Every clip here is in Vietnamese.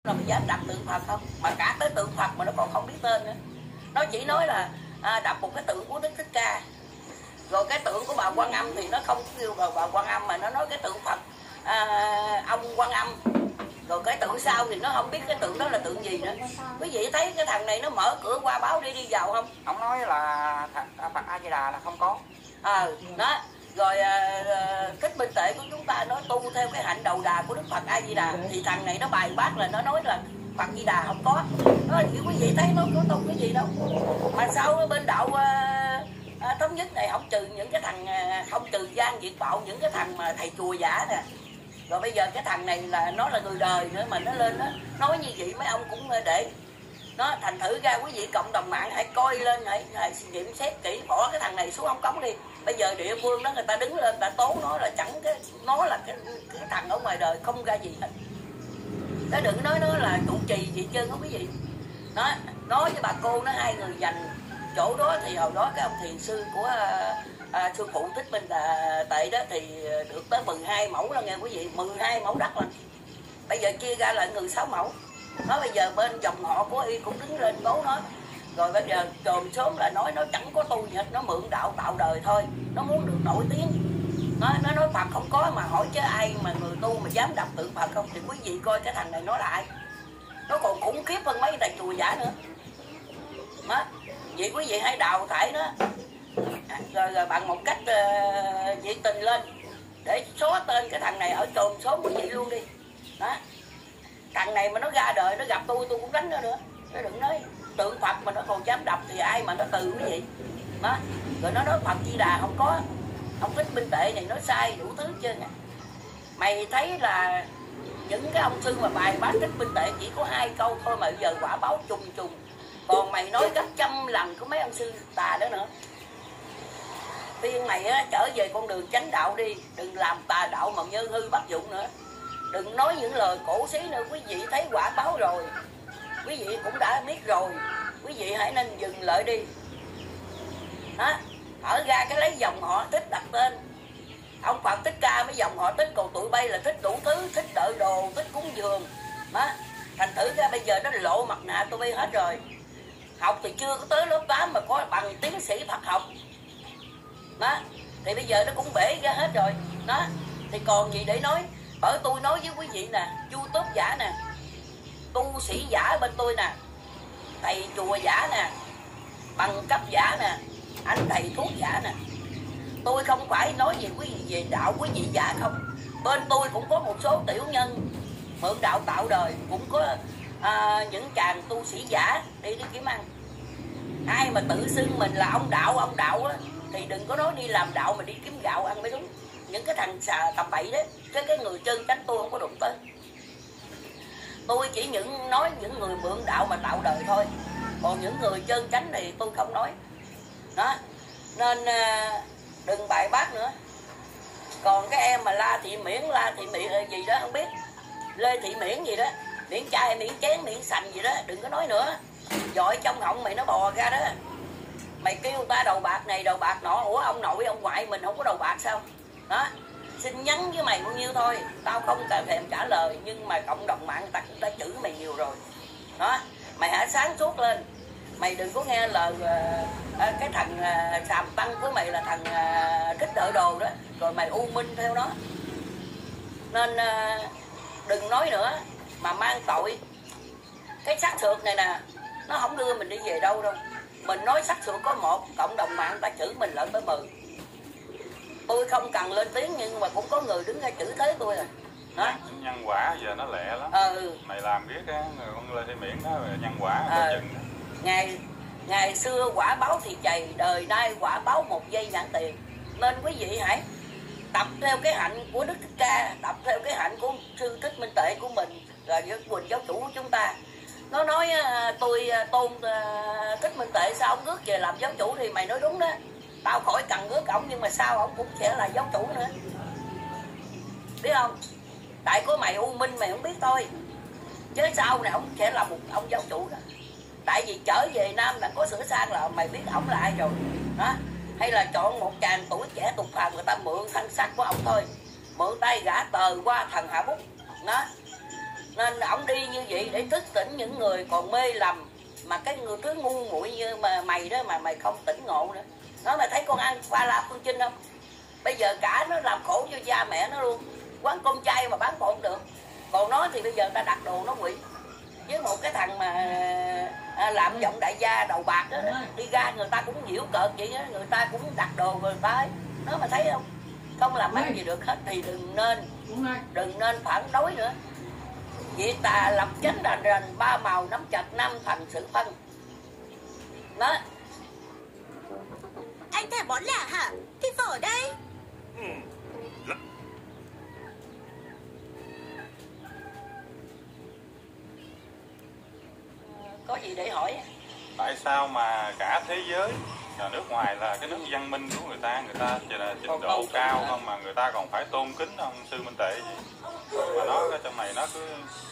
là mình dám đặt tượng Phật không? Mà cả tới tượng Phật mà nó còn không biết tên nữa. Nó chỉ nói là đặt một cái tượng của Đức Thích Ca. Rồi cái tượng của bà Quan Âm thì nó không kêu bà Quan Âm mà nó nói cái tượng Phật ông Quan Âm. Rồi cái tượng sau thì nó không biết cái tượng đó là tượng gì nữa. Quý vị thấy cái thằng này nó mở cửa qua báo đi vào không? Ông nói là Phật A Di Đà là không có. Đó. Rồi Thích Minh Tuệ của chúng ta nói tu theo cái hạnh đầu đà của Đức Phật A Di Đà. Thì thằng này nó bài bác là nó nói là Phật Di Đà không có. Đó thì quý vị thấy nó có tu cái gì đâu. Mà sao bên đạo thống nhất này không trừ những cái thằng không trừ gian diệt bạo, những cái thằng mà thầy chùa giả nè. Rồi bây giờ cái thằng này là nó là người đời nữa mà nó lên đó nói như vậy mấy ông cũng để nó thành thử ra. Quý vị cộng đồng mạng hãy coi lên, hãy nghiệm xét kỹ, bỏ cái thằng này xuống ống cống đi. Bây giờ địa phương đó người ta đứng lên, người ta tố nó là chẳng nó là cái thằng ở ngoài đời không ra gì hết. Nó đừng nói nó là trụ trì gì trơn không quý vị. Nói với bà cô nó hai người dành chỗ đó thì hồi đó cái ông thiền sư của sư phụ Thích Minh Tuệ đó thì được tới 12 mẫu là nghe quý vị, 12 mẫu đất là bây giờ chia ra là người 6 mẫu. Nó bây giờ bên dòng họ của y cũng đứng lên tố nó. Rồi bây giờ trồm sớm là nói nó chẳng có tu gì hết, nó mượn đạo tạo đời thôi, nó muốn được nổi tiếng. Nó nói Phật không có mà hỏi chứ ai mà người tu mà dám đập tượng Phật không. Thì quý vị coi cái thằng này nói lại, nó còn khủng khiếp hơn mấy thầy chùa giả nữa. Đó. Vậy quý vị hãy đào thải nó rồi bằng một cách nhiệt tình lên để xóa tên cái thằng này ở trồn số quý vị luôn đi. Đó. Thằng này mà nó ra đời nó gặp tôi cũng đánh nó nữa. Nó đừng nói tượng Phật mà nó còn dám đập thì ai mà nó từ quý vị. Đó. Rồi nó nói Phật Di Đà không có. Ông Thích Minh Tuệ này nó sai đủ thứ chứ. Mày thấy là những cái ông sư mà bài bác Thích Minh Tuệ chỉ có 2 câu thôi mà giờ quả báo trùng trùng. Còn mày nói gấp trăm lần của mấy ông sư tà đó nữa. Khuyên mày trở về con đường chánh đạo đi, đừng làm tà đạo mà nhân hư bắt dụng nữa. Đừng nói những lời cổ xí nữa. Quý vị thấy quả báo rồi, quý vị cũng đã biết rồi, quý vị hãy nên dừng lại đi. Đó. Ở ra cái lấy dòng họ Thích đặt tên ông Phật Thích Ca, mấy dòng họ Thích, còn tụi bay là thích đủ thứ, thích đợi đồ, thích cúng dường. Đó. Thành thử ra bây giờ nó lộ mặt nạ tụi bay hết rồi. Học thì chưa có tới lớp 8 mà có bằng tiến sĩ Phật học. Đó. Thì bây giờ nó cũng bể ra hết rồi. Đó. Thì còn gì để nói. Bởi tôi nói với quý vị nè, YouTube giả nè, tu sĩ giả bên tôi nè, thầy chùa giả nè, bằng cấp giả nè, anh thầy thuốc giả nè. Tôi không phải nói về quý vị về đạo quý vị giả không. Bên tôi cũng có một số tiểu nhân mượn đạo tạo đời, cũng có những chàng tu sĩ giả đi kiếm ăn. Ai mà tự xưng mình là ông đạo á, thì đừng có nói đi làm đạo mà đi kiếm gạo ăn mới đúng. Những cái thằng tầm bậy đấy, cái người chân chánh tôi không có đụng tới. Tôi chỉ nói những người mượn đạo mà tạo đời thôi. Còn những người chân chánh thì tôi không nói. Đó. Nên đừng bài bác nữa. Còn cái em mà La Thị Miễn gì đó không biết, Lê Thị Miễn gì đó, miễn chai, miễn chén, miễn sành gì đó, đừng có nói nữa. Dội trong họng mày nó bò ra đó. Mày kêu người ta đầu bạc này đầu bạc nọ. Ủa ông nội ông ngoại mình không có đầu bạc sao? Đó. Xin nhắn với mày bao nhiêu thôi, tao không cần thèm trả lời. Nhưng mà cộng đồng mạng người ta cũng đã chửi mày nhiều rồi. Đó. Mày hãy sáng suốt lên. Mày đừng có nghe lời cái thằng Sàm Tăng của mày là thằng thích đợi đồ đó, rồi mày u minh theo nó. Nên đừng nói nữa mà mang tội. Cái xác sược này nè, nó không đưa mình đi về đâu đâu. Mình nói xác sược có một, cộng đồng mạng ta chửi mình lẫn tới 10. Tôi không cần lên tiếng nhưng mà cũng có người đứng ra chửi thế tôi rồi. Đó. Nhân quả giờ nó lẹ lắm. Mày làm biết á, con Lê Thị Miễn đó nhân quả chừng. Ngày xưa quả báo thì chày, đời nay quả báo 1 giây nhãn tiền. Nên quý vị hãy tập theo cái hạnh của Đức Thích Ca, tập theo cái hạnh của sư Thích Minh Tuệ của mình, rồi với Quỳnh giáo chủ của chúng ta. Nó nói tôi tôn Thích Minh Tuệ sao ông rước về làm giáo chủ thì mày nói đúng đó. Tao khỏi cần rước ổng nhưng mà sao ổng cũng sẽ là giáo chủ nữa. Biết không? Tại có mày u minh mày không biết thôi. Chứ sau này ổng sẽ là một ông giáo chủ đó. Tại vì trở về Nam là có sửa sang là mày biết ổng là ai rồi. Đó. Hay là chọn một chàng tuổi trẻ tục phàm người ta mượn thân sắc của ổng thôi. Mượn tay gã tờ qua thần hạ bút. Đó. Nên ổng đi như vậy để thức tỉnh những người còn mê lầm, mà cái người thứ ngu muội như mà mày đó mà mày không tỉnh ngộ nữa. Nó mày thấy con ăn Ba La Phương Chinh không? Bây giờ cả nó làm khổ cho cha mẹ nó luôn. Quán cơm chay mà bán bột được. Còn nó thì bây giờ ta đặt đồ nó quỵ. Với một cái thằng mà làm giọng đại gia đầu bạc đó, đi ra người ta cũng nhiễu cợt vậy đó, người ta cũng đặt đồ người ta ấy. Nó mà thấy không? Không làm ăn gì được hết thì đừng nên phản đối nữa. Vị tà lập chánh rành rành, ba màu nắm chặt, năm thành sự phân. Đó. Anh thèm món lạ hả? Thì phở đây. Có gì để hỏi? Tại sao mà cả thế giới và nước ngoài là cái nước văn minh của người ta chỉ là trình độ cao không mà người ta còn phải tôn kính ông Sư Minh Tệ gì? Mà nó ở trong này nó cứ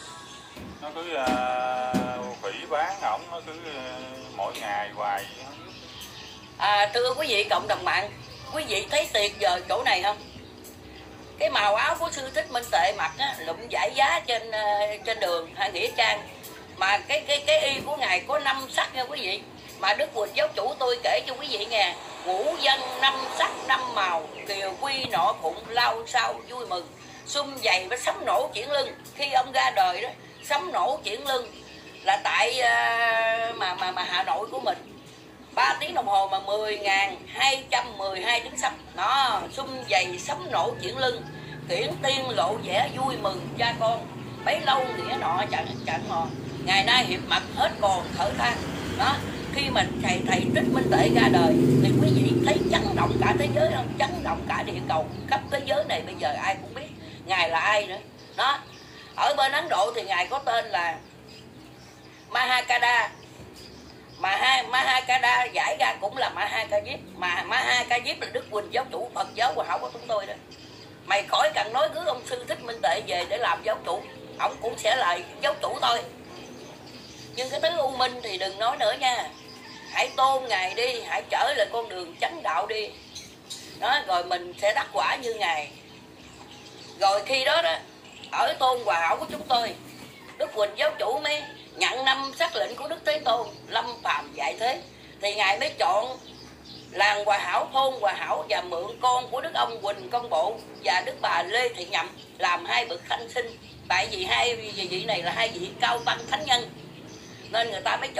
phỉ bán ổng, nó cứ mỗi ngày hoài. Thưa quý vị cộng đồng mạng, quý vị thấy tuyệt vời chỗ này không? Cái màu áo của Sư Thích Minh Tệ mặc á, lụm giải giá trên đường hay nghĩa trang, mà cái y của ngài có 5 sắc nha quý vị. Mà Đức Quỳnh giáo chủ tôi kể cho quý vị nghe, ngũ dân 5 sắc 5 màu, kiều quy nọ phụng, lao sao vui mừng, xung dày với sấm nổ chuyển lưng. Khi ông ra đời đó, sấm nổ chuyển lưng là tại mà Hà Nội của mình 3 tiếng đồng hồ mà 10.212 tiếng sấm. Nó xung dày sấm nổ chuyển lưng, kiển tiên lộ vẻ vui mừng cha con, bấy lâu nghĩa nọ chẳng mò, ngày nay hiệp mặt hết còn thở than. Đó, khi mình thầy Thích Minh Tệ ra đời thì quý vị thấy chấn động cả thế giới không? Chấn động cả địa cầu, khắp thế giới này bây giờ ai cũng biết ngài là ai nữa. Đó, ở bên Ấn Độ thì ngài có tên là Mahakada. Mà Mahakada giải ra cũng là Mahakajip. Mà Mahakajip là Đức Quỳnh giáo chủ Phật giáo Hòa Hảo của chúng tôi đó. Mày khỏi cần nói cứ ông Sư Thích Minh Tệ về để làm giáo chủ, ông cũng sẽ là giáo chủ thôi. Nhưng cái thứ u minh thì đừng nói nữa nha. Hãy tôn ngài đi, hãy trở lại con đường chánh đạo đi. Đó, rồi mình sẽ đắc quả như ngài. Rồi khi đó đó, ở Tôn Hòa Hảo của chúng tôi, Đức Quỳnh giáo chủ mới nhận 5 sắc lệnh của Đức Thế Tôn lâm phàm dạy thế, thì ngài mới chọn làng Hòa Hảo, thôn Hòa Hảo và mượn con của Đức ông Quỳnh Công Bộ và Đức bà Lê Thị Nhậm làm 2 bậc thánh sinh. Tại vì 2 vị này là 2 vị cao tăng thánh nhân, nên người ta mới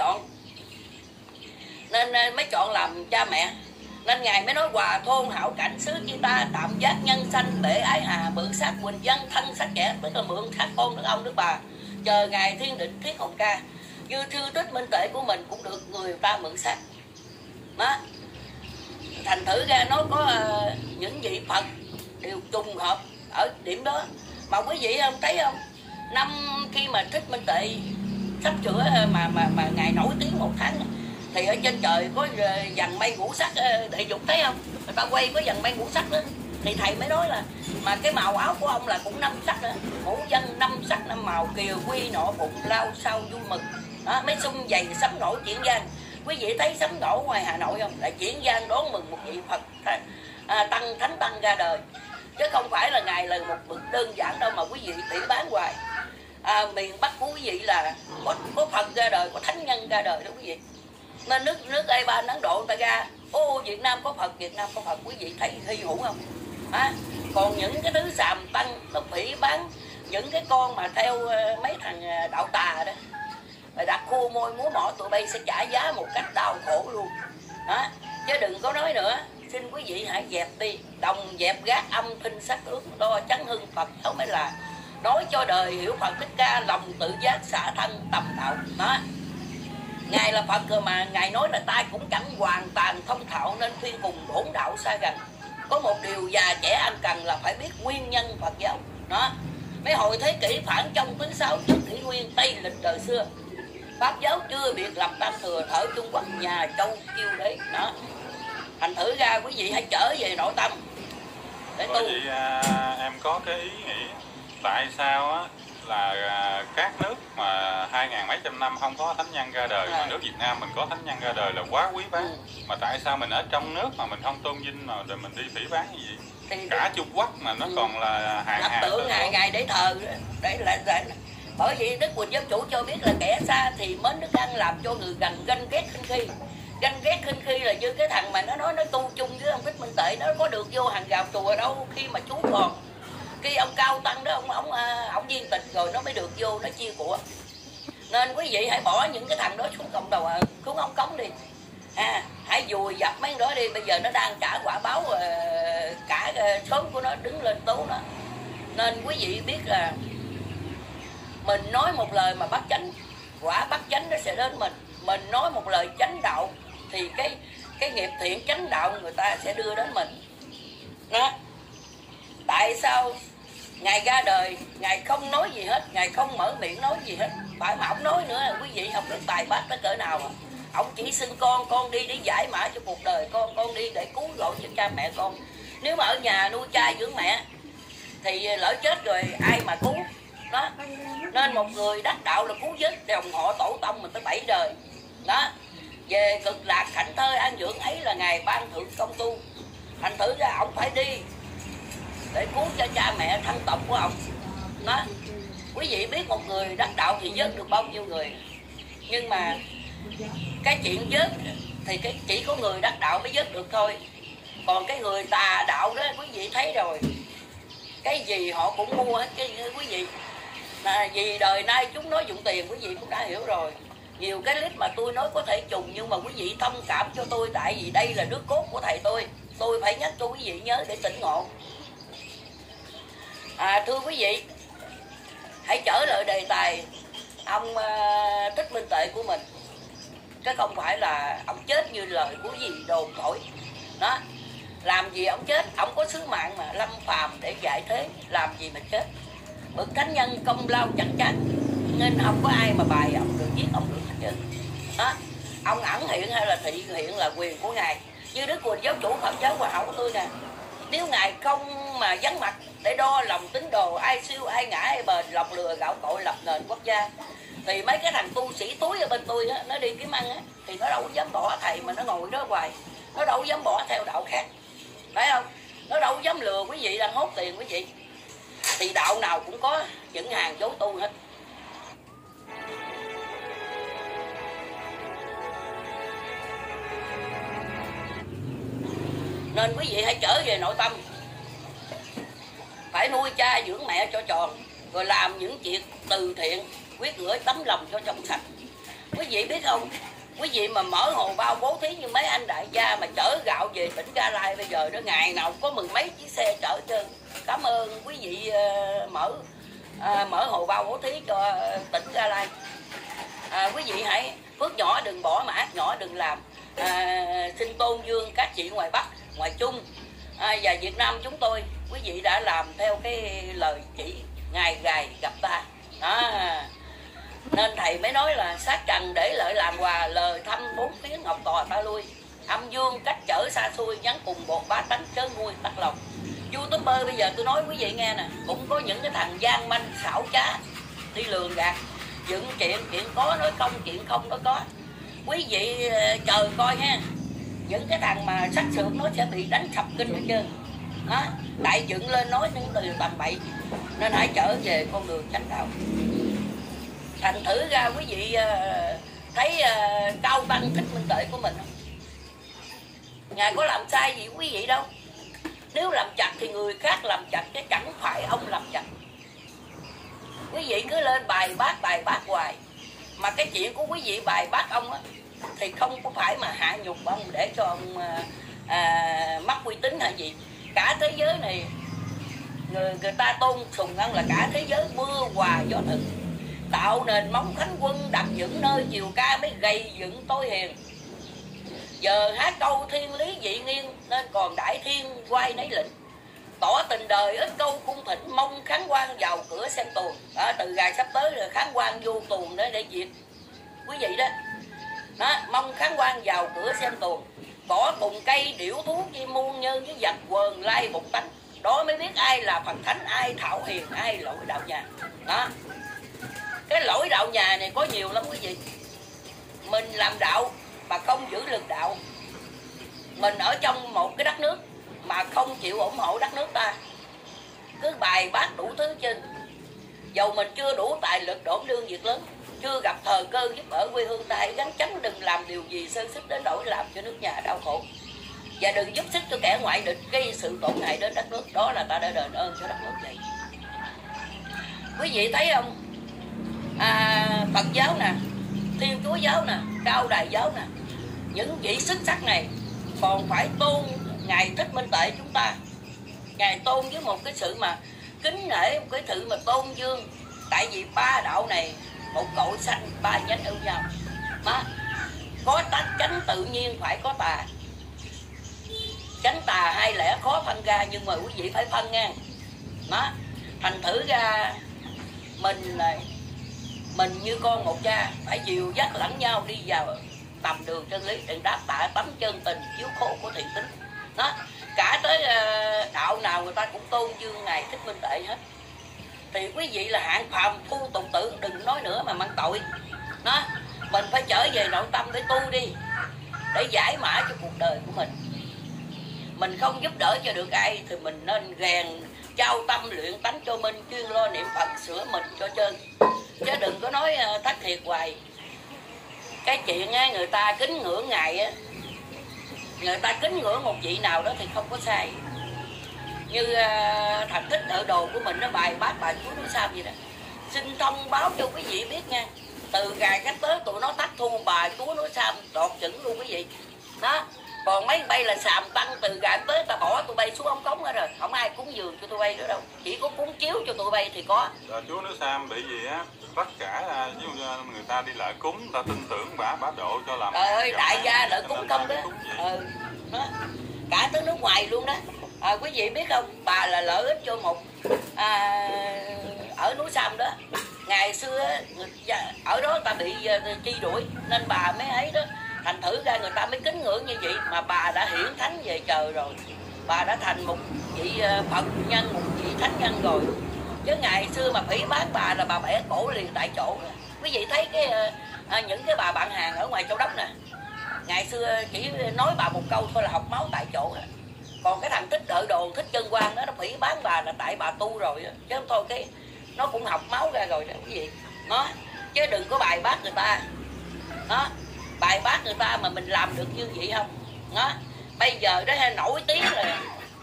chọn làm cha mẹ. Nên ngài mới nói hòa thôn hảo cảnh xứ chi ta, tạm giác nhân sanh bể ái hà, mượn xác Quỳnh dân thân xác trẻ, tức là mượn xác con Đức ông Đức bà, chờ ngài thiên định thuyết hồn ca. Như Sư Thích Minh Tệ của mình cũng được người ta mượn xác. Đó, thành thử ra nó có những vị Phật đều trùng hợp ở điểm đó. Mà quý vị không thấy không, năm khi mà Thích Minh Tệ sắp sửa mà ngài nổi tiếng 1 tháng thì ở trên trời có dàn mây ngũ sắc, đại dục thấy không, người ta quay có dàn mây ngũ sắc đó, thì thầy mới nói là mà cái màu áo của ông là cũng 5 sắc nữa, ngũ dân 5 sắc 5 màu, kiều quy nọ phụng, lao sao vui mừng. Đó, mấy xung dày sấm nổ chuyển gian. Quý vị thấy sấm nổ ngoài Hà Nội không, là chuyển gian đón mừng một vị Phật tăng thánh tăng ra đời, chứ không phải là ngài là một bậc đơn giản đâu mà quý vị tỉ bán hoài. Miền Bắc của quý vị là có Phật ra đời, có thánh nhân ra đời đó quý vị. Nên nước Ai-Ban, Ấn Độ người ta ra, Việt Nam có Phật, Việt Nam có Phật, quý vị thấy hy hữu không? Còn những cái thứ sàm tăng nó phỉ bán, những cái con mà theo mấy thằng đạo tà đó, rồi đặt khua môi múa mỏ, tụi bay sẽ trả giá một cách đau khổ luôn. Đó, chứ đừng có nói nữa. Xin quý vị hãy dẹp đi, đồng dẹp gác âm thinh sắc ước, đo chấn hưng Phật không phải là nói cho đời hiểu Phật Thích Ca, lòng tự giác xả thân tầm đạo. Đó, ngài là Phật rồi mà ngài nói là ta cũng chẳng hoàn toàn thông thạo, nên khuyên cùng bổn đạo xa gần. Có một điều già trẻ anh cần là phải biết nguyên nhân Phật giáo. Đó, mấy hồi thế kỷ phản trong thứ 6 trước kỷ nguyên Tây lịch đời xưa, Pháp giáo chưa biệt lập tam thừa, thở Trung Quốc nhà Châu kêu đấy. Đó, thành thử ra quý vị hãy trở về nội tâm để tu. Vậy em có cái ý nghĩ tại sao á là các nước mà 2000 mấy trăm năm không có thánh nhân ra đời, mà nước Việt Nam mình có thánh nhân ra đời là quá quý báu. Mà tại sao mình ở trong nước mà mình không tôn vinh mà rồi mình đi phỉ bán gì vậy? Cả Trung Quốc mà nó còn là hàng tượng ngày để thờ, để là Bởi vì Đức Quỳnh Giáo Chủ cho biết là kẻ xa thì mến đức ăn làm cho người gần ganh ghét khinh khi. Ganh ghét khinh khi là như cái thằng mà nó nói nó tu chung với ông Thích Minh Tuệ, nó có được vô hàng rào chùa đâu. Khi mà chú còn khi ông Cao Tăng đó ông viên tịch rồi nó mới được vô nó chia của. Nên quý vị hãy bỏ những cái thằng đó xuống cộng đồng, xuống ống cống đi. Hãy vùi dập mấy đó đi. Bây giờ nó đang trả quả báo, cả xóm của nó đứng lên tố nó. Nên quý vị biết là mình nói một lời mà bắt chánh, quả bắt chánh nó sẽ đến mình. Mình nói một lời chánh đạo thì cái nghiệp thiện chánh đạo người ta sẽ đưa đến mình đó. Tại sao Ngài ra đời Ngài không nói gì hết, Ngài không mở miệng nói gì hết, phải mà ông nói nữa quý vị không biết bài bác tới cỡ nào. Ông chỉ xưng con đi để giải mã cho cuộc đời con đi để cứu rỗi cho cha mẹ con. Nếu mà ở nhà nuôi cha dưỡng mẹ thì lỡ chết rồi ai mà cứu đó. Nên một người đắc đạo là cứu vớt dòng họ tổ tông mình tới 7 đời đó. Về cực lạc thảnh thơi an dưỡng ấy là Ngài ban thưởng công tu. Thành thử ra ông phải đi để cứu cho cha mẹ thân tộc của ông đó. Quý vị biết một người đắc đạo thì vớt được bao nhiêu người. Nhưng mà cái chuyện vớt thì chỉ có người đắc đạo mới vớt được thôi. Còn cái người tà đạo đó quý vị thấy rồi, cái gì họ cũng mua hết quý vị. Vì đời nay chúng nói dụng tiền, quý vị cũng đã hiểu rồi. Nhiều cái clip mà tôi nói có thể trùng, nhưng mà quý vị thông cảm cho tôi. Tại vì đây là đứa cốt của thầy tôi phải nhắc cho quý vị nhớ để tỉnh ngộ. Thưa quý vị, hãy trở lại đề tài ông Thích Minh Tuệ của mình. Chứ không phải là ông chết như lời của gì đồn thổi đó. Làm gì ông chết, ông có sứ mạng mà lâm phàm để dạy thế, làm gì mà chết. Bậc thánh nhân công lao chắc chắn, nên không có ai mà bài ông được, giết ông được hết trơn đó. Ông ẩn hiện hay là thị hiện là quyền của Ngài. Như Đức Quỳnh Giáo Chủ Phật giáo Hòa Hảo của tôi nè, nếu Ngài không mà vắng mặt để đo lòng tín đồ, ai siêu ai ngã ai bền, lòng lừa gạo cội lập nền quốc gia, thì mấy cái thằng tu sĩ túi ở bên tôi á, nó đi kiếm ăn á, thì nó đâu dám bỏ thầy mà nó ngồi đó hoài. Nó đâu dám bỏ theo đạo khác, phải không? Nó đâu dám lừa quý vị đang hốt tiền quý vị. Thì đạo nào cũng có những hàng dấu tu hết. Nên quý vị hãy trở về nội tâm, phải nuôi cha dưỡng mẹ cho tròn, rồi làm những chuyện từ thiện, quyết gửi tấm lòng cho trong sạch. Quý vị biết không, quý vị mà mở hồ bao bố thí như mấy anh đại gia mà chở gạo về tỉnh Gia Lai bây giờ đó, ngày nào có mười mấy chiếc xe chở trơn. Cảm ơn quý vị mở hồ bao bố thí cho tỉnh Gia Lai. Quý vị hãy phước nhỏ đừng bỏ mà ác nhỏ đừng làm. Xin tôn dương các chị ngoài Bắc, ngoài Trung và Việt Nam chúng tôi, quý vị đã làm theo cái lời chỉ ngày gài gặp ta đó. Nên thầy mới nói là sát trần để lợi làm quà, lời thăm bốn phía ngọc tòa ta lui. Âm dương cách trở xa xôi, nhắn cùng một bá tánh chớ nguôi tắt lòng. YouTuber bây giờ tôi nói quý vị nghe nè, cũng có những cái thằng gian manh xảo trá đi lường gạt, dựng chuyện có nói không, chuyện không nói có. Quý vị chờ coi ha, những cái thằng mà sắc sược nó sẽ bị đánh sập kinh hết trơn đó. Đại dựng lên nói những từ tầm bậy. Nên hãy trở về con đường chánh đạo. Thành thử ra quý vị thấy Cao Tăng Thích Minh Tuệ của mình không? Ngài có làm sai gì quý vị đâu. Nếu làm chặt thì người khác làm chặt, chứ chẳng phải ông làm chặt. Quý vị cứ lên bài bác hoài. Mà cái chuyện của quý vị bài bác ông á, thì không có phải mà hạ nhục ông để cho ông mất uy tín hay gì. Cả thế giới này người ta tôn sùng ông là cả thế giới mưa hòa gió thực. Tạo nền móng Khánh Quân đặt những nơi chiều ca mới gầy dựng tôi hiền. Giờ hát câu thiên lý dị nghiêng, nên còn đại thiên quay nấy lệnh. Tỏ tình đời ít câu cung thỉnh, mong Khánh Quang vào cửa xem tuồng. Từ ngày sắp tới rồi Khánh Quang vô tuồng để diệt quý vị đó. Mong Khánh Quang vào cửa xem tuồng. Cỏ cùng cây điểu thú chim muôn nhân với vật quần lai bụng tánh. Đó mới biết ai là Phật thánh, ai thảo hiền, ai lỗi đạo nhà đó. Cái lỗi đạo nhà này có nhiều lắm quý vị. Mình làm đạo mà không giữ lực đạo. Mình ở trong một cái đất nước mà không chịu ủng hộ đất nước ta, cứ bài bác đủ thứ trên. Dầu mình chưa đủ tài lực đổn đương việc lớn, chưa gặp thời cơ giúp ở quê hương ta, hãy gắn chắn đừng làm điều gì sơ sức đến nỗi làm cho nước nhà đau khổ, và đừng giúp sức cho kẻ ngoại địch gây sự tổn hại đến đất nước. Đó là ta đã đền ơn cho đất nước vậy. Quý vị thấy không? Phật giáo nè, Thiên Chúa giáo nè, Cao Đài giáo nè, những vị xuất sắc này còn phải tôn Ngài Thích Minh Tuệ chúng ta. Ngài tôn với một cái sự mà kính nể, một cái sự mà tôn dương. Tại vì ba đạo này một cội xanh, ba nhánh ưu nhau đó. Có tánh chánh tự nhiên phải có tà. Chánh tà hai lẽ khó phân ra, nhưng mà quý vị phải phân nha đó. Thành thử ra mình như con một cha phải dìu dắt lẫn nhau đi vào tầm đường chân lý, đừng đáp tạ tấm chân tình chiếu khổ của thiện tính đó. Cả tới đạo nào người ta cũng tôn dương Ngài Thích Minh Tuệ hết. Thì quý vị là hạng phàm phu tục tử, đừng nói nữa mà mang tội đó. Mình phải trở về nội tâm để tu đi, để giải mã cho cuộc đời của mình. Mình không giúp đỡ cho được ai thì mình nên rèn trao tâm luyện tánh cho mình, chuyên lo niệm Phật sửa mình cho trơn, chứ đừng có nói thất thiệt hoài. Cái chuyện á, người ta kính ngưỡng Ngài á, người ta kính ngưỡng một vị nào đó thì không có sai. Như Thằng Thích Đỡ Đồ của mình nó bài bác bà Chúa Núi Sam gì đó, xin thông báo cho quý vị biết nha, từ ngày cách tới tụi nó tắt thu bà Chúa Núi Sam đọt chừng luôn quý vị đó. Còn mấy bay là xàm tăng, từ ngày tới ta bỏ tụi bay xuống ống cống hết rồi, không ai cúng dường cho tụi bay nữa đâu, chỉ có cúng chiếu cho tụi bay thì có. Chúa Núi Sam bị gì á, tất cả người ta đi lại cúng, ta tin tưởng bả độ cho làm. Trời ơi, đại gia lợi cúng không đó. Đó. Cả tới nước ngoài luôn đó. Quý vị biết không, bà là lợi ích cho một ở núi Sam đó. Ngày xưa ở đó ta bị truy đuổi nên bà mới ấy đó. Thành thử ra người ta mới kính ngưỡng như vậy. Mà bà đã hiển thánh về trời rồi, bà đã thành một vị Phật nhân, một vị thánh nhân rồi. Chứ ngày xưa mà phỉ báng bà là bà bẻ cổ liền tại chỗ. Quý vị thấy những cái bà bạn hàng ở ngoài Châu Đốc nè, ngày xưa chỉ nói bà một câu thôi là học máu tại chỗ. Còn cái thằng Thích Đỡ Đồ, Thích Chân Quang đó, nó phỉ báng bà là tại bà tu rồi, chứ không thôi cái nó cũng học máu ra rồi đó quý vị. Nó chứ đừng có bài bác người ta đó, bài bác người ta mà mình làm được như vậy không đó. Bây giờ đó nổi tiếng là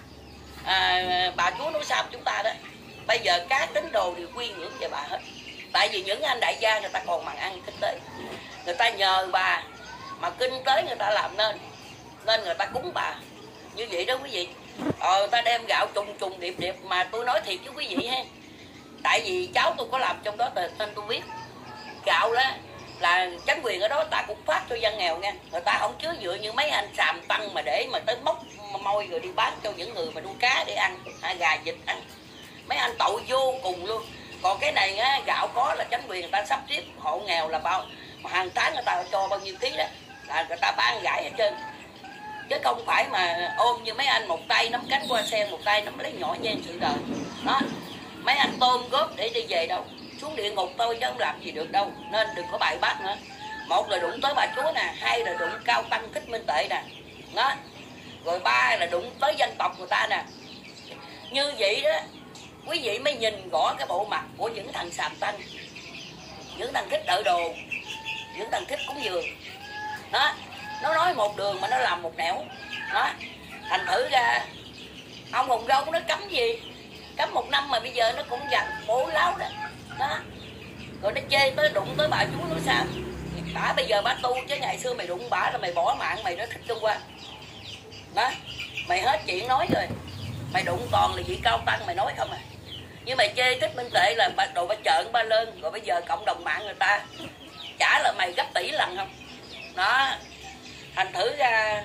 bà Chúa Núi Sam chúng ta đó, bây giờ các tín đồ đều quy ngưỡng về bà hết. Tại vì những anh đại gia người ta còn bằng ăn kinh tế, người ta nhờ bà mà kinh tế người ta làm nên người ta cúng bà như vậy đó quý vị. Ta đem gạo trùng điệp mà tôi nói thiệt với quý vị ha, tại vì cháu tôi có làm trong đó nên tôi biết. Gạo đó là chính quyền ở đó ta cũng phát cho dân nghèo nha, người ta không chứa dựa như mấy anh xàm tăng mà để mà tới móc môi rồi đi bán cho những người mà nuôi cá để ăn, gà vịt ăn. Mấy anh tội vô cùng luôn. Còn cái này á, gạo có là chính quyền người ta sắp xếp hộ nghèo là bao hàng tháng người ta cho bao nhiêu ký đó là người ta bán gãi hết trơn, chứ không phải mà ôm như mấy anh một tay nắm cánh hoa sen, một tay nắm lấy nhỏ nhen sự đời đó. Mấy anh tôm góp để đi về đâu, xuống địa ngục thôi chứ không làm gì được đâu. Nên đừng có bài bác nữa. Một là đụng tới bà Chúa nè, hai là đụng Cao Tăng Thích Minh Tuệ nè đó, rồi ba là đụng tới dân tộc người ta nè. Như vậy đó quý vị mới nhìn rõ cái bộ mặt của những thằng xàm tăng, những thằng Thích Đỡ Đồ, những thằng thích cúng dường đó. Nó nói một đường mà nó làm một nẻo đó. Thành thử ra ông Hùng Râu nó cấm gì, cấm 1 năm mà bây giờ nó cũng dặn bố láo đó. Rồi nó chê tới đụng tới bà Chúa Núi Sam. Bả bây giờ bả tu, chứ ngày xưa mày đụng bả là mày bỏ mạng mày đó Thích Chân Quang đó. Mày hết chuyện nói rồi, mày đụng toàn là vị Cao Tăng mày nói không à. Nhưng mày chê Thích Minh Tuệ là đồ ba trợn ba lơn, rồi bây giờ cộng đồng mạng người ta trả là mày gấp tỷ lần không đó. Thành thử ra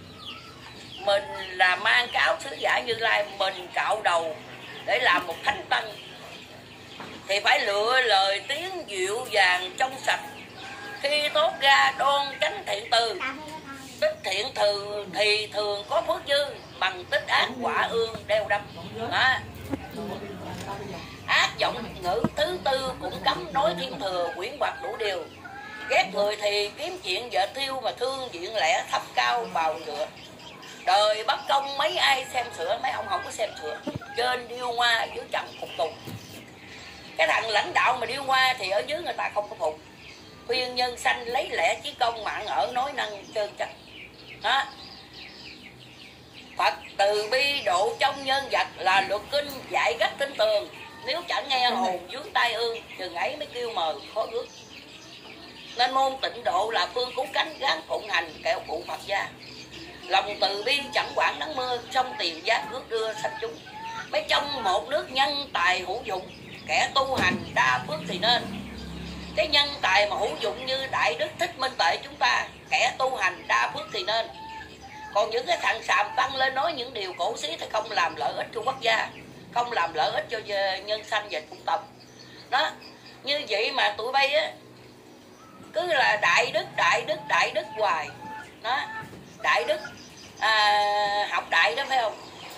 mình là mang cái áo sứ giả Như Lai, mình cạo đầu để làm một thánh tăng thì phải lựa lời tiếng dịu dàng trong sạch, khi tốt ra đoan chánh thiện từ, tích thiện thì thường có phước dư, bằng tích ác quả ương đeo đâm đó. Ác giọng ngữ thứ tư cũng cấm nói thiên thừa, quyển hoặc đủ điều. Ghét người thì kiếm chuyện vợ thiêu, mà thương diện lẻ thấp cao bào ngựa. Đời bất công mấy ai xem sửa, mấy ông không có xem sửa, trên điêu hoa dưới trần phục tùng. Cái thằng lãnh đạo mà điêu hoa thì ở dưới người ta không có phục. Khuyên nhân sanh lấy lẽ chí công, mạng ở nói năng trơn trạch. Đó. Phật từ bi độ trong nhân vật là luật kinh dạy rất tin tường. Nếu chẳng nghe hồn vướng tai ương, chừng ấy mới kêu mờ khó ước. Nên môn tịnh độ là phương cứu cánh, gắng phụng hành kẹo phụ Phật gia. Lòng từ bi chẳng quản nắng mưa, trong tiền giác ước đưa sanh chúng. Mấy trong một nước nhân tài hữu dụng, kẻ tu hành đa phước thì nên. Cái nhân tài mà hữu dụng như Đại Đức Thích Minh Tuệ chúng ta, kẻ tu hành đa phước thì nên. Còn những cái thằng xàm tăng lên nói những điều cổ xí thì không làm lợi ích cho quốc gia, không làm lợi ích cho nhân sanh và chủng tộc. Đó, như vậy mà tụi bay á cứ là đại đức hoài. Đó, đại đức học đại đó phải không?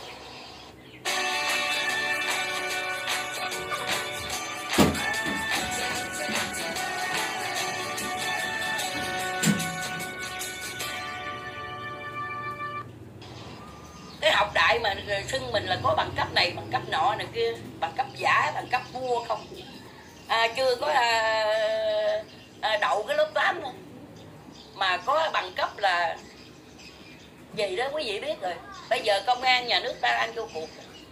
Cái học đại mà xưng mình là có bằng cấp này, bằng cấp nọ này kia, bằng cấp giả, bằng cấp vua không. Chưa có đậu cái lớp 8 nữa. Mà có bằng cấp là gì đó quý vị biết rồi. Bây giờ công an nhà nước ta đang vô cuộc.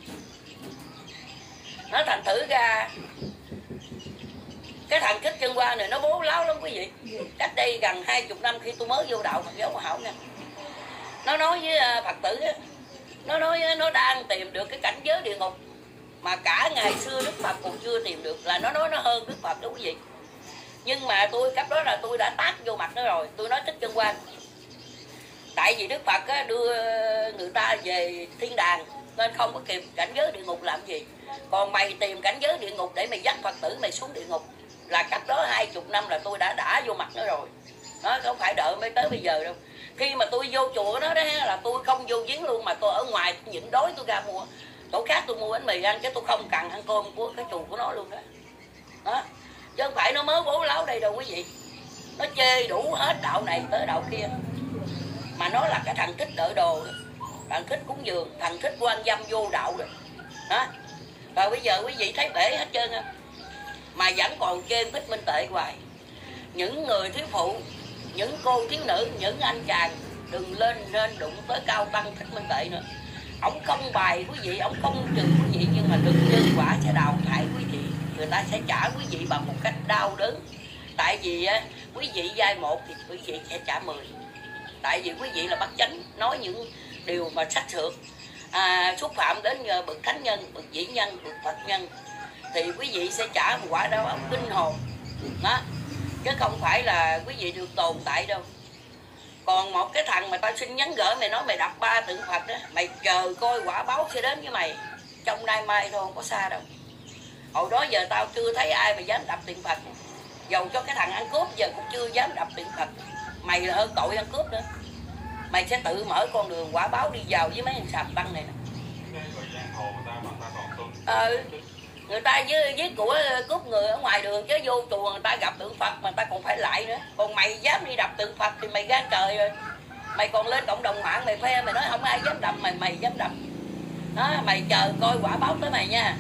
Nó thành thử ra cái thằng Kích Chân Hoa này nó bố láo lắm quý vị. Cách đây gần 20 năm khi tôi mới vô đạo Phật giáo Hòa Hảo nha, nó nói với Phật tử á, nó nói nó đang tìm được cái cảnh giới địa ngục mà cả ngày xưa Đức Phật còn chưa tìm được, là nó nói nó hơn Đức Phật đó quý vị. Nhưng mà tôi cấp đó là tôi đã tát vô mặt nó rồi. Tôi nói Thích Chân Hoa, tại vì Đức Phật á, đưa người ta về thiên đàng nên không có kịp cảnh giới địa ngục làm gì. Còn mày tìm cảnh giới địa ngục để mày dắt Phật tử mày xuống địa ngục, là cách đó 20 năm là tôi đã vô mặt nó rồi. Nó không phải đợi mới tới bây giờ đâu. Khi mà tôi vô chùa đó là tôi không vô giếng luôn, mà tôi ở ngoài nhịn đói tôi ra mua. Chỗ khác tôi mua bánh mì ăn chứ tôi không cần ăn cơm của cái chùa của nó luôn đó. Đó, chứ không phải nó mới bố láo đây đâu quý vị. Nó chê đủ hết đạo này tới đạo kia. Mà nó là cái thằng thích đợi đồ đó, thằng thích cúng dường, thằng thích quan dâm vô đạo đó. Đó. Và bây giờ quý vị thấy bể hết trơn không? Mà vẫn còn chê Thích Minh Tuệ hoài. Những người thiếu phụ, những cô thiếu nữ, những anh chàng đừng lên nên đụng tới cao tăng Thích Minh Tuệ nữa. Ông không bài quý vị, ông không trừ quý vị, nhưng mà đừng nhân quả sẽ đào thải quý vị. Người ta sẽ trả quý vị bằng một cách đau đớn. Tại vì quý vị giai 1 thì quý vị sẽ trả 10. Tại vì quý vị là bắt chánh, nói những điều mà sách sược, xúc phạm đến bậc thánh nhân, bậc vĩ nhân, bậc Phật nhân, thì quý vị sẽ trả một quả đau kinh hồn đó, chứ không phải là quý vị được tồn tại đâu. Còn một cái thằng mà tao xin nhắn gửi mày nói mày đập 3 tượng Phật đó, mày chờ coi quả báo sẽ đến với mày trong nay mai thôi, không có xa đâu. Hồi đó giờ tao chưa thấy ai mà dám đập tượng Phật, dầu cho cái thằng ăn cướp giờ cũng chưa dám đập tượng Phật. Mày là hơn tội ăn cướp nữa. Mày sẽ tự mở con đường quả báo đi vào với mấy thằng sạp băng này nè. Người ta giết của cướp người ở ngoài đường, chứ vô chùa người ta gặp tượng Phật mà người ta còn phải lại nữa. Còn mày dám đi đập tượng Phật thì mày gan trời rồi. Mày còn lên cộng đồng mạng mày khoe, mày nói không ai dám đập, mày dám đập đó. Mày chờ coi quả báo tới mày nha.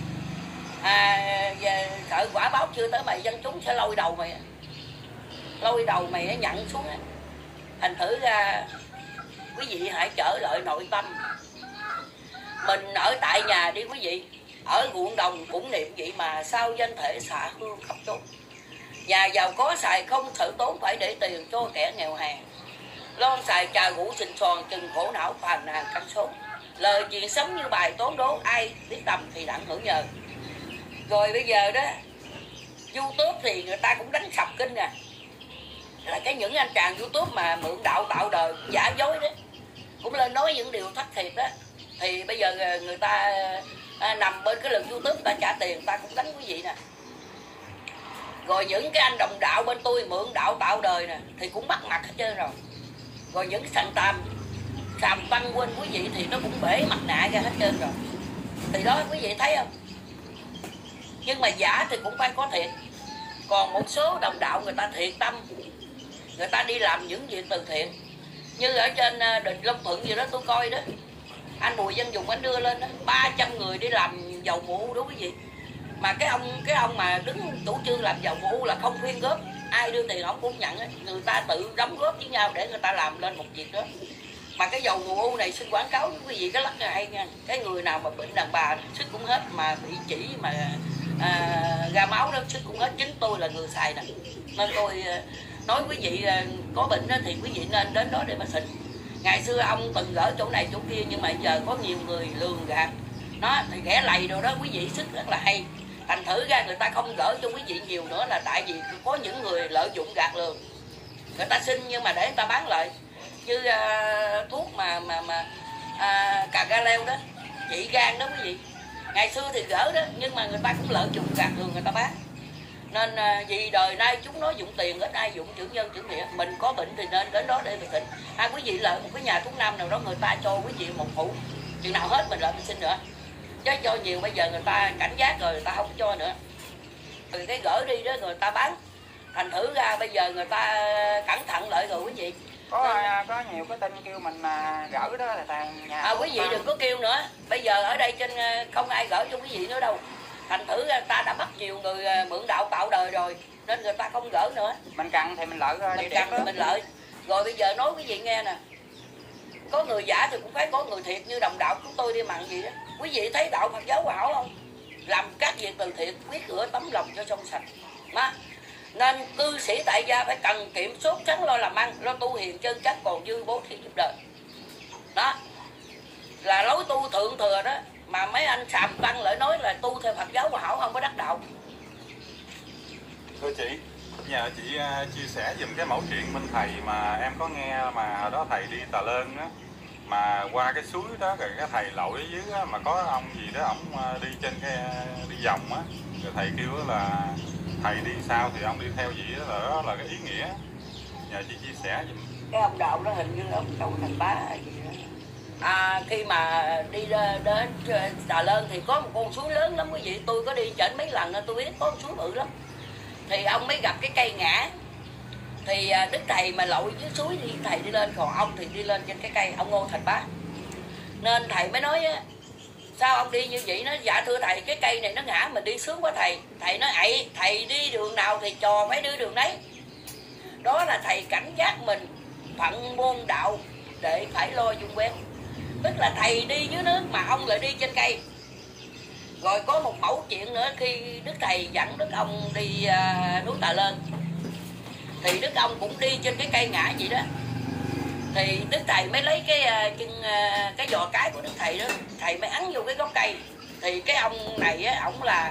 Sợ quả báo chưa tới mày, dân chúng sẽ lôi đầu mày, lôi đầu mày nó nhận xuống á. Thành thử ra quý vị hãy trở lại nội tâm. Mình ở tại nhà đi quý vị, ở ruộng đồng cũng niệm vậy mà sao danh thể xả hương khắp chốn. Nhà giàu có xài không thử tốn, phải để tiền cho kẻ nghèo hèn. Lon xài trà rượu xình xoàn, chừng khổ não phàn nàn căn số. Lời chuyện sống như bài tốn đố, ai biết tầm thì đặng hưởng nhờ. Rồi bây giờ đó YouTube thì người ta cũng đánh sập kinh nè, là cái những anh chàng YouTube mà mượn đạo tạo đời giả dối đó, cũng lên nói những điều thất thiệt đó. Thì bây giờ người ta nằm bên cái lượt YouTube, người ta trả tiền, người ta cũng đánh quý vị nè. Rồi những cái anh đồng đạo bên tôi mượn đạo tạo đời nè thì cũng bắt mặt hết trơn rồi. Rồi những thằng sàm văn quên quý vị thì nó cũng bể mặt nạ ra hết trơn rồi. Thì đó quý vị thấy không? Nhưng mà giả thì cũng phải có thiệt. Còn một số đồng đạo người ta thiệt tâm, người ta đi làm những việc từ thiện. Như ở trên Đình Long Thuận gì đó tôi coi đó, anh Bùi Văn Dùng anh đưa lên đó, 300 người đi làm dầu mụ đó quý vị. Mà cái ông mà đứng chủ trương làm dầu mỏ là không khuyên góp, ai đưa tiền ông cũng nhận ấy. Người ta tự đóng góp với nhau để người ta làm lên một việc đó. Mà cái dầu mỏ này xin quảng cáo với quý vị cái lắc là hay nha. Cái người nào mà bệnh đàn bà sức cũng hết, mà bị chỉ mà ra máu đó sức cũng hết. Chính tôi là người xài nè, nên tôi nói quý vị có bệnh đó thì quý vị nên đến đó để mà xịn. Ngày xưa ông từng gỡ chỗ này chỗ kia, nhưng mà giờ có nhiều người lường gạt nó thì ghẻ lầy rồi đó quý vị, sức rất là hay. Thành thử ra người ta không gỡ cho quý vị nhiều nữa là tại vì có những người lợi dụng gạt lường. Người ta xin nhưng mà để người ta bán lại. Như thuốc cà ga leo đó, trị gan đó quý vị, ngày xưa thì gỡ đó, nhưng mà người ta cũng lợi dụng gạt lường người ta bán. Nên vì đời nay chúng nó dụng tiền, ít ai dụng chữ nhân chữ nghĩa. Mình có bệnh thì nên đến đó để mình tỉnh. Quý vị lợi một cái nhà thuốc nam nào đó, người ta cho quý vị một hũ, chừng nào hết mình lại mình xin nữa. Chứ cho nhiều bây giờ người ta cảnh giác rồi, người ta không cho nữa. Rồi cái gỡ đi đó người ta bán. Thành thử ra bây giờ người ta cẩn thận lại rồi quý vị. Có nhiều cái tin kêu mình gỡ đó là nhà quý vị đừng có kêu nữa. Bây giờ ở đây trên không ai gỡ cho quý vị nữa đâu. Thành thử ra ta đã bắt nhiều người mượn đạo tạo đời rồi, nên người ta không gỡ nữa. Mình cần thì mình lợi rồi. Mình cần thì mình lợi. Rồi bây giờ nói quý vị nghe nè, có người giả thì cũng phải có người thiệt, như đồng đạo chúng tôi đi mặn gì đó. Quý vị thấy đạo Phật giáo Bảo không? Làm các việc từ thiện, quyết rửa tấm lòng cho trong sạch. Má. Nên cư sĩ tại gia phải cần kiệm sốt trắng lo làm ăn, lo tu hiền chân chắc, còn dư bố thí giúp đời. Đó là lối tu thượng thừa đó. Mà mấy anh sàm tăng lại nói là tu theo Phật giáo Bảo không có đắc đạo. Thưa chị, nhờ chị chia sẻ giùm cái mẫu chuyện bên thầy mà em có nghe, mà hồi đó thầy đi Tà Lơn á, mà qua cái suối đó rồi cái thầy lội ở dưới á, mà có ông gì đó ổng đi trên cái đi vòng á, rồi thầy kêu là thầy đi sao thì ông đi theo vậy đó là cái ý nghĩa. Nhờ chị chia sẻ giùm. Cái ông đạo đó hình như ông Châu Thành Bá gì đó. Khi mà đi đến Tà Lơn thì có một con suối lớn lắm quý vị. Tôi có đi chảnh mấy lần tôi biết có con suối bự lắm. Thì ông mới gặp cái cây ngã. Thì đức thầy mà lội dưới suối thì thầy đi lên, còn ông thì đi lên trên cái cây, ông Ngô Thành Bá. Nên thầy mới nói sao ông đi như vậy? Nó dạ thưa thầy, cái cây này nó ngã mình đi sướng quá thầy. Thầy nói ậy, thầy đi đường nào thì trò phải đi đường đấy. Đó là thầy cảnh giác mình phận môn đạo để phải lo dung quén. Tức là thầy đi dưới nước mà ông lại đi trên cây. Rồi có một mẫu chuyện nữa, khi đức thầy dẫn đức ông đi núi Tà Lơn thì đức ông cũng đi trên cái cây ngã vậy đó. Thì đức thầy mới lấy cái giò cái của đức thầy đó, thầy mới ấn vô cái gốc cây. Thì cái ông này á, ổng là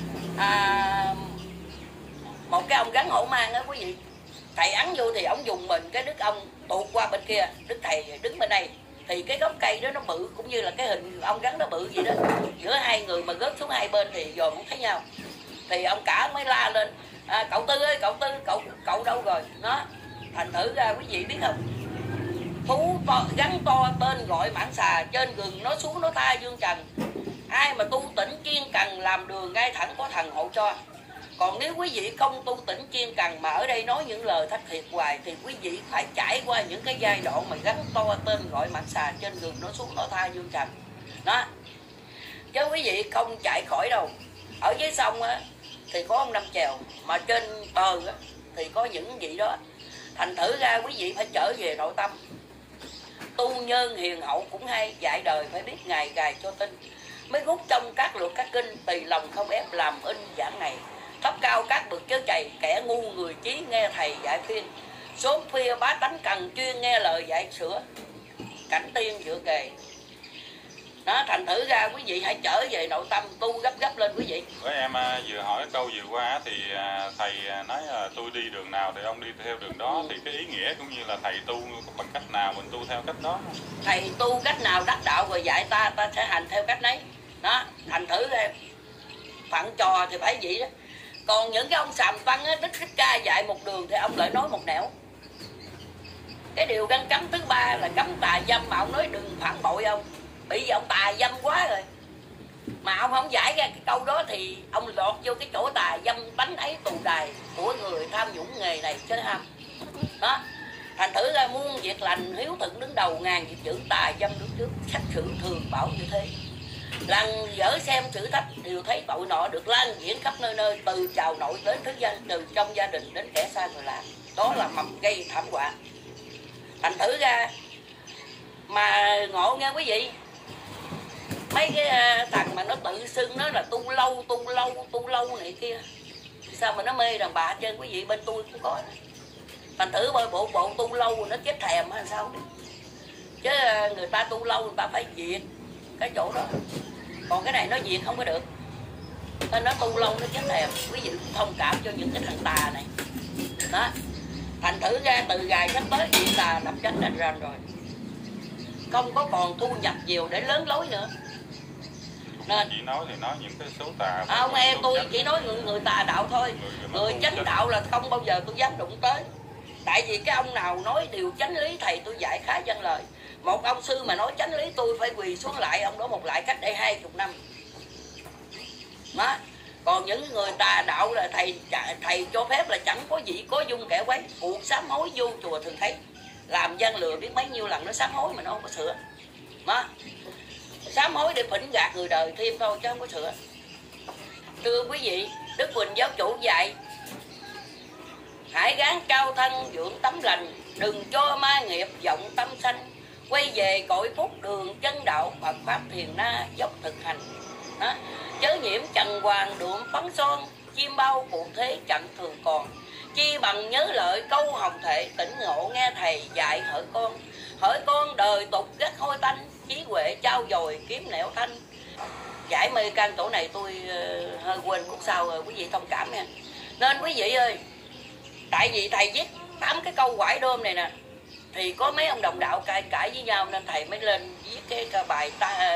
một cái ông gắn hổ mang đó quý vị. Thầy ấn vô thì ổng dùng mình, cái đức ông tuột qua bên kia, đức thầy đứng bên đây. Thì cái gốc cây đó nó bự, cũng như là cái hình ông gắn nó bự vậy đó. Giữa hai người mà gớt xuống hai bên thì dòm không thấy nhau. Thì ông cả mới la lên cậu Tư ơi, cậu Tư, cậu đâu rồi? Nó thành thử ra quý vị biết không, thú gắn to tên gọi mãng xà, trên rừng nó xuống nó tha dương trần. Ai mà tu tỉnh kiên cần làm đường ngay thẳng có thần hộ cho. Còn nếu quý vị không tu tỉnh kiên cần mà ở đây nói những lời thất thiệt hoài thì quý vị phải trải qua những cái giai đoạn mà gắn to tên gọi mãng xà, trên rừng nó xuống nó tha dương trần đó, chứ quý vị không chạy khỏi đâu. Ở dưới sông á thì có ông Năm Chèo, mà trên bờ á thì có những vị đó. Thành thử ra quý vị phải trở về nội tâm. Tu nhân hiền hậu cũng hay, dạy đời phải biết ngày gài cho tin. Mới rút trong các luật các kinh, tùy lòng không ép làm in giảng này. Thấp cao các bậc chớ chày, kẻ ngu người trí nghe thầy dạy khuyên. Sớm khuya bá tánh cần chuyên nghe lời dạy sửa. Cảnh tiên dựa kề. Đó, thành thử ra quý vị hãy trở về nội tâm, tu gấp lên quý vị. Với em vừa hỏi câu vừa qua thì thầy nói là tôi đi đường nào thì ông đi theo đường đó. Thì cái ý nghĩa cũng như là thầy tu bằng cách nào mình tu theo cách đó. Thầy tu cách nào đắc đạo rồi dạy ta sẽ hành theo cách đấy. Đó, thành thử ra phận trò thì phải vậy đó. Còn những cái ông sàm tăng á, Đức Thích Ca dạy một đường thì ông lại nói một nẻo. Cái điều căn cấm thứ ba là cấm tà dâm, mà ông nói đừng phản bội ông. Bởi vì ông tà dâm quá rồi. Mà ông không giải ra cái câu đó thì ông lọt vô cái chỗ tà dâm tánh ấy tù đài của người tham nhũng nghề này chứ ham. Đó, thành thử ra muôn việc lành hiếu thuận đứng đầu, ngàn việc dữ tà dâm đứng trước, sách sự thường bảo như thế. lần dở xem thử thách đều thấy tội nọ được lan diễn khắp nơi nơi, từ chào nội đến thứ dân, từ trong gia đình đến kẻ xa người làm. Đó là mầm gây thảm họa. Thành thử ra mà ngộ nghe quý vị, mấy cái thằng mà nó tự xưng nó là tu lâu này kia, sao mà nó mê đàn bà hết trơn quý vị, bên tôi cũng có. Thành thử bộ tu lâu nó chết thèm hay sao đi. Chứ người ta tu lâu người ta phải diệt cái chỗ đó, còn cái này nó diệt không có được, nên nó tu lâu nó chết thèm. Quý vị thông cảm cho những cái thằng tà này đó. Thành thử ra từ ngày sắp tới diện tà lập chánh rành rành rồi, không có còn thu nhập nhiều để lớn lối nữa. Nên chị nói thì nói những cái số tà. Không em, tôi chỉ nói người tà đạo thôi, người chánh đạo là không bao giờ tôi dám đụng tới. Tại vì cái ông nào nói điều chánh lý thầy tôi dạy khá vâng lời. Một ông sư mà nói chánh lý tôi phải quỳ xuống lại ông đó một lại cách đây 20 năm đó. Còn những người tà đạo là thầy cho phép là chẳng có gì có dung kẻ quấy, cuộc sám hối vô chùa thường thấy, làm gian lừa biết mấy nhiêu lần nó sám hối mà nó không có sửa đó. Sám hối để phỉnh gạt người đời thêm thôi chứ không có sửa. Thưa quý vị, Đức Huỳnh giáo chủ dạy hãy gắng cao thân dưỡng tấm lành, đừng cho ma nghiệp vọng tâm sanh, quay về cội phúc đường chân đạo, Phật pháp thiền na dốc thực hành đó. Chớ nhiễm trần hoàng đượm phấn son, chim bao cuộc thế chẳng thường còn, chi bằng nhớ lợi câu hồng thệ, tỉnh ngộ nghe thầy dạy hỡi con đời tục gắt hôi tanh, trí huệ trao dồi kiếm nẻo thanh. Giải mê căn chỗ này tôi hơi quên khúc sau rồi, quý vị thông cảm nha. Nên quý vị ơi, tại vì thầy viết 8 cái câu quải đôm này nè, thì có mấy ông đồng đạo cãi với nhau nên thầy mới lên viết cái bài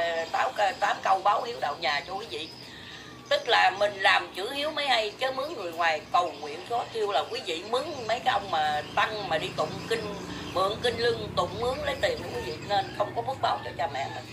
8 câu báo hiếu đạo nhà cho quý vị. Tức là mình làm chữ hiếu mới hay, chứ mướn người ngoài cầu nguyện xóa tiêu là quý vị mướn mấy cái ông mà tăng mà đi tụng kinh, mượn kinh lưng tụng mướn lấy tiền của quý vị, nên không có phước báo cho cha mẹ mình.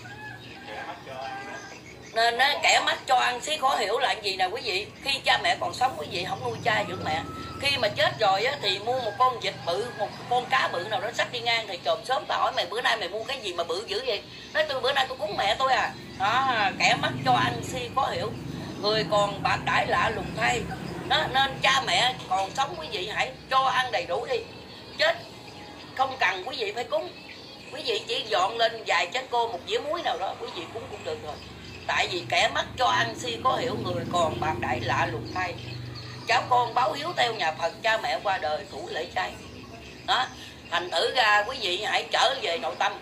Nên kẻ mắt cho ăn xí khó hiểu là gì nè quý vị. Khi cha mẹ còn sống quý vị không nuôi cha dưỡng mẹ, khi mà chết rồi á, thì mua một con vịt bự, một con cá bự nào đó xách đi ngang, thì chồm sớm ta hỏi mày bữa nay mày mua cái gì mà bự dữ vậy, nói tôi bữa nay tôi cúng mẹ tôi à. Đó, kẻ mắt cho ăn xi khó hiểu, người còn bạc đãi lạ lùng thay đó. Nên cha mẹ còn sống quý vị hãy cho ăn đầy đủ đi, chết không cần quý vị phải cúng, quý vị chỉ dọn lên vài chén cô một dĩa muối nào đó quý vị cúng cũng được rồi. Tại vì kẻ mắt cho ăn si có hiểu, người còn bạc đại lạ lùng thay. Cháu con báo hiếu theo nhà Phật, cha mẹ qua đời thủ lễ chay đó. Thành thử ra quý vị hãy trở về nội tâm.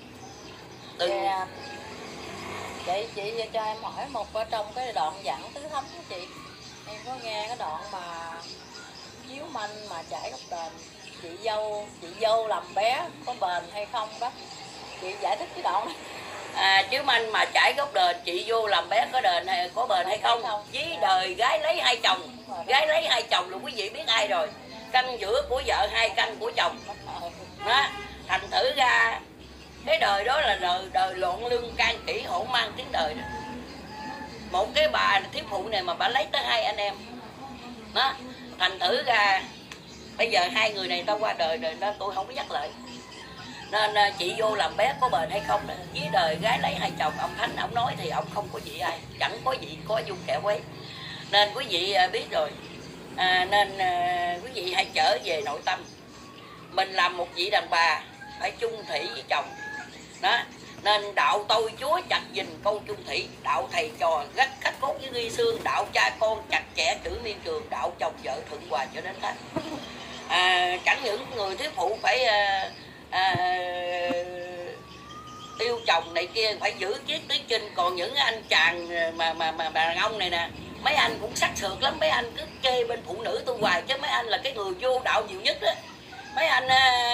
Chị cho em hỏi một ở trong cái đoạn dặn tứ thánh của chị, em có nghe cái đoạn mà chiếu manh mà chải gốc đền, chị dâu làm bé có bền hay không đó, chị giải thích cái đoạn này. Chiếu manh mà chải gốc đền, chị vô làm bé có đền hay có bền hay không? Với đời gái lấy hai chồng, gái lấy hai chồng là quý vị biết ai rồi, căn giữa của vợ, hai căn của chồng đó. Thành thử ra cái đời đó là đời loạn lương can kỹ hỗn mang tiếng đời đó. Một cái bà thiếp phụ này mà bà lấy tới 2 anh em đó. Thành thử ra bây giờ 2 người này ta qua đời rồi đó, tôi không có nhắc lại. Nên chị vô làm bé có bền hay không, với đời gái lấy hai chồng, ông Thánh ông nói thì ông không có gì ai, chẳng có gì có dung kẻ quấy. Nên quý vị biết rồi. Nên quý vị hãy trở về nội tâm. Mình làm một vị đàn bà phải chung thủy với chồng đó. Nên đạo tôi Chúa chặt gìn câu chung thủy, đạo thầy trò gắt khách cốt với nghi xương, đạo cha con chặt chẽ trữ miên trường, đạo chồng vợ thuận hòa cho đến hết. Chẳng những người thiếu phụ phải yêu chồng này kia, phải giữ chiếc tiếng chinh, còn những anh chàng mà đàn ông này nè, mấy anh cũng sắc sược lắm, mấy anh cứ kê bên phụ nữ tôi hoài, chứ mấy anh là cái người vô đạo nhiều nhất đó. Mấy anh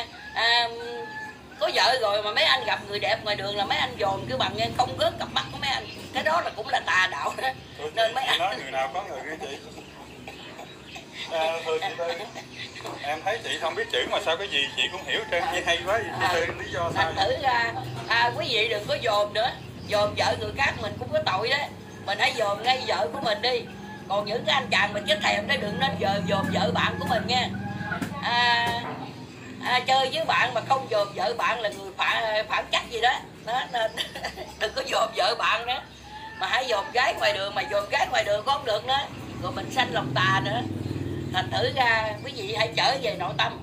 có vợ rồi mà mấy anh gặp người đẹp ngoài đường là mấy anh dồn cứ bằng ngang không rớt cặp mắt của mấy anh, cái đó là cũng là tà đạo đó. Nên mấy anh nói người nào có người kia chị. Thôi chị ơi, em thấy chị không biết chữ mà sao cái gì chị cũng hiểu trơn, chị hay quá vậy. Chị lý do sao? Thử ra quý vị đừng có dồn nữa, dồn vợ người khác mình cũng có tội đó. Mình hãy dồn ngay vợ của mình đi. Còn những cái anh chàng mà chết thèm đó đừng nên dồn vợ bạn của mình nha. Chơi với bạn mà không dồn vợ bạn là người phản trách gì đó. Nên đừng có dồn vợ bạn nữa. mà hãy dòm gái ngoài đường, mà dòm gái ngoài đường có không được nữa, rồi mình sanh lòng tà nữa. Thành thử ra quý vị hãy trở về nội tâm.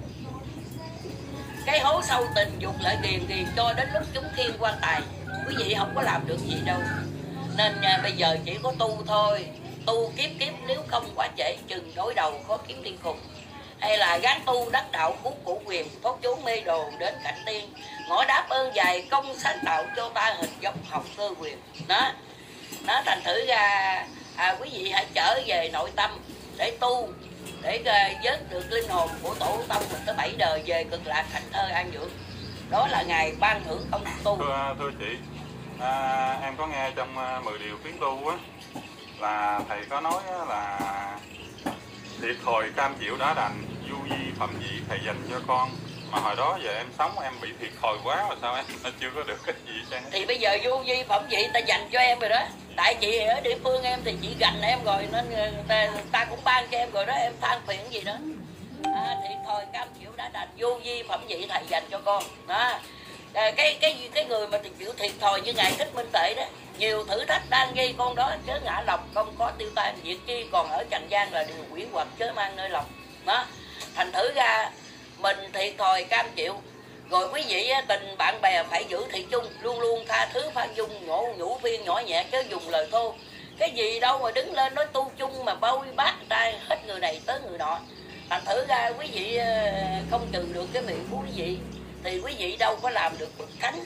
Cái hố sâu tình dục lại ghiền cho đến lúc chúng thiên quan tài, quý vị không có làm được gì đâu. Nên bây giờ chỉ có tu thôi, tu kiếp nếu không quá trễ, chừng đối đầu khó kiếm tiên khùng. Hay là gán tu đắc đạo cứu cụ quyền, thoát chốn mê đồ đến cảnh tiên, ngõ đáp ơn dài công sáng tạo cho ta hình dòng học cơ quyền. Đó, nó thành thử ra quý vị hãy trở về nội tâm để tu, để vớt được linh hồn của tổ tông mình tới 7 đời về cực lạc thành thơ an dưỡng. Đó là ngày ban thưởng công tu. Thưa chị, em có nghe trong 10 điều khuyến tu á, là thầy có nói là thiệt thòi cam chịu đá đành, du di phẩm vị thầy dành cho con. Mà hồi đó giờ em sống em bị thiệt thòi quá mà sao em chưa có được cái gì chăng? Thì bây giờ du di phẩm vị ta dành cho em rồi đó. Tại chị ở địa phương em thì chị gành em rồi, nên ta cũng ban cho em rồi đó, em than phiền gì đó. Thiệt thòi cam chịu đá đành, du di phẩm vị thầy dành cho con. Đó. Cái người mà chịu thiệt thòi như ngài Thích Minh Tệ đó, nhiều thử thách đang gây con đó, chớ ngã lòng không có tiêu tan, việc chi còn ở trần gian là điều quỷ hoặc chớ mang nơi lòng. Đó, thành thử ra mình thiệt thòi cam chịu, rồi quý vị tình bạn bè phải giữ thị chung, luôn luôn tha thứ phan dung, nhũ viên nhỏ nhẹ chớ dùng lời thô. Cái gì đâu mà đứng lên nói tu chung mà bao bác người ta hết người này tới người nọ. Thành thử ra quý vị không trừ được cái miệng của quý vị thì quý vị đâu có làm được bậc thánh.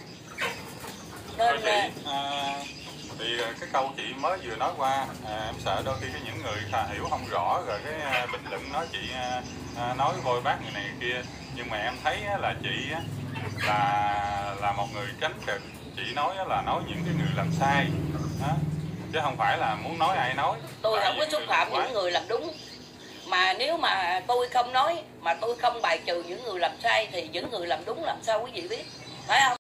Nên thì cái câu chị mới vừa nói qua, em sợ đôi khi những người hiểu không rõ rồi cái bình luận nói chị nói vôi bác người này người kia. Nhưng mà em thấy là chị là một người tránh trực. Chị nói là nói những cái người làm sai đó, chứ không phải là muốn nói ai nói. Tôi không có xúc phạm những người làm đúng. Mà nếu mà tôi không nói, mà tôi không bài trừ những người làm sai thì những người làm đúng làm sao quý vị biết, phải không?